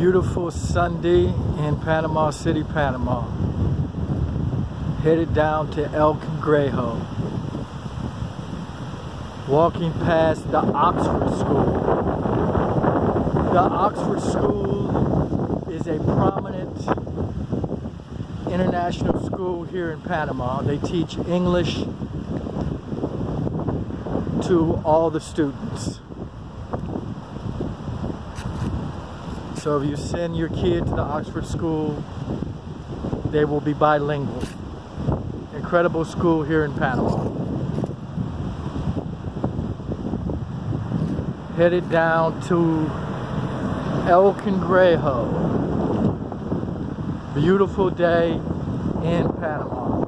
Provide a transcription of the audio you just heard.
Beautiful Sunday in Panama City, Panama. Headed down to El Cangrejo. Walking past the Oxford School. The Oxford School is a prominent international school here in Panama. They teach English to all the students. So if you send your kid to the Oxford School, they will be bilingual. Incredible school here in Panama. Headed down to El Cangrejo. Beautiful day in Panama.